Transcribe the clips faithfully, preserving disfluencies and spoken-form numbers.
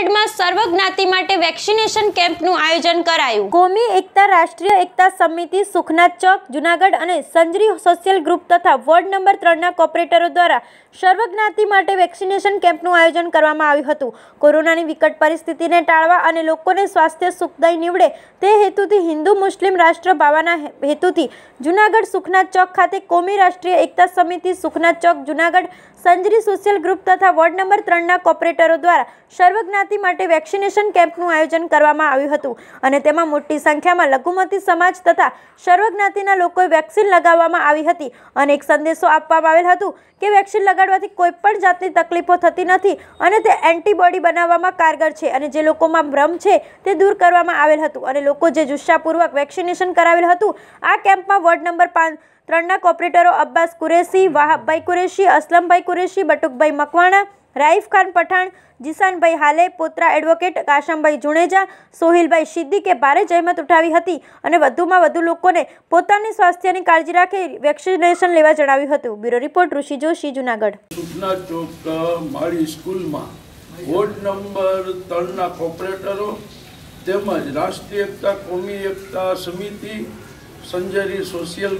પરેડમાં સર્વજ્ઞાતિ માટે વેક્સિનેશન કેમ્પનું આયોજન કરાયું। કોમી એકતા રાષ્ટ્રીય એકતા સમિતિ સુખનાથ ચોક જૂનાગઢ અને સંજરી સોશિયલ ગ્રુપ તથા વોર્ડ નંબર ત્રણના કોર્પોરેટરો દ્વારા સર્વજ્ઞાતિ માટે વેક્સિનેશન કેમ્પનું આયોજન કરવામાં આવ્યું હતું। કોરોનાની વિકટ પરિસ્થિતિને ટાળવા અને લોકોને સ્વાસ્થ્ય સુખદાયી નીવડે તે હેતુથી હિન્દુ મુસ્લિમ રાષ્ટ્ર ભાવના હેતુથી જૂનાગઢ સુખનાથ ચોક ખાતે કોમી રાષ્ટ્રીય એકતા સમિતિ સુખનાથ ચોક જૂનાગઢ સંજરી સોશિયલ ગ્રુપ તથા વોર્ડ નંબર ત્રણના કોર્પોરેટરો દ્વારા સર્વજ્ઞાતિ માટે વેક્સિનેશન કેમ્પનું આયોજન કરવામાં આવ્યું હતું અને તેમાં મોટી સંખ્યામાં લઘુમતી સમાજ તથા સર્વજ્ઞાતિના લોકોએ વેક્સિન લગાવવામાં આવી હતી અને એક સંદેશો આપવામાં આવેલ હતું કે વેક્સિન લગાડવાથી કોઈ પણ જાતની તકલીફો થતી નથી અને તે એન્ટીબોડી બનાવવામાં કારગર છે અને જે લોકોમાં ભ્રમ છે તે દૂર કરવામાં આવેલ હતું અને લોકો જે જુસ્સાપૂર્વક વેક્સિનેશન કરાવેલ હતું। આ કેમ્પમાં વોર્ડ નંબર પાંચ ત્રણના કોર્પોરેટરો અબ્બાસ કુરેશી, વાહબભાઈ કુરેશી, અસલમભાઈ કુરેશી, બટુકભાઈ મકવાણા, રાઈફ ખાન પઠાણ, જીસાનભાઈ હાલે, પોત્રા એડવોકેટ કાશમભાઈ જુણેજા, સોહિલભાઈ સિદ્દીકે ભારે જહેમત ઉઠાવી હતી અને વધુમાં વધુ લોકોને પોતાની સ્વાસ્થ્યની કાળજી રાખી વેક્સિનેશન લેવા જણાવ્યું હતું। Bureau report Rishi Joshi, Junagadh. સુખનાથ ચોક માળી સ્કૂલમાં વોર્ડ નંબર ત્રણના કોર્પોરેટરો તેમજ રાષ્ટ્રીય એકતા કોમી એકતા સમિતિ સંજરી સોશિયલ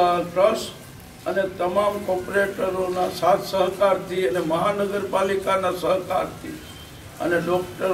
ટ્રસ્ટ અને તમામ કોર્પોરેટરોના સાથ સહકારથી અને મહાનગરપાલિકાના સહકારથી અને ડૉક્ટર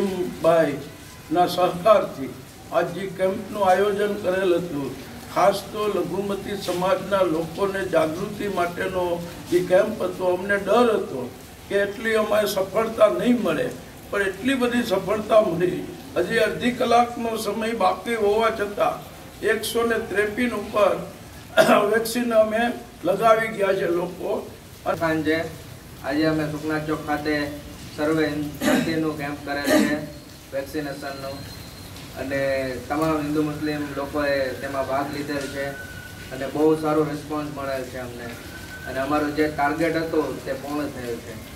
વસીમભાઈના સહકારથી આજ જે કેમ્પનું આયોજન કરેલ હતું, ખાસ તો લઘુમતી સમાજના લોકોને જાગૃતિ માટેનો જે કેમ્પ હતો। અમને ડર હતો કે એટલી અમારે સફળતા નહીં મળે, પણ એટલી બધી સફળતા મળી। હજી અડધી કલાકનો સમય બાકી હોવા છતાં એકસો ને ત્રેપન ઉપર વેક્સિન અમે લગાવી ગયા છે લોકો। સાંજે આજે અમે સુખનાથ ચોક ખાતે સર્વે જાતિનું કેમ્પ કરેલ છે વેક્સિનેશનનું અને તમામ હિન્દુ મુસ્લિમ લોકોએ તેમાં ભાગ લીધેલ છે અને બહુ સારો રિસ્પોન્સ મળેલ છે અમને અને અમારું જે ટાર્ગેટ હતું તે પૂર્ણ થયું છે।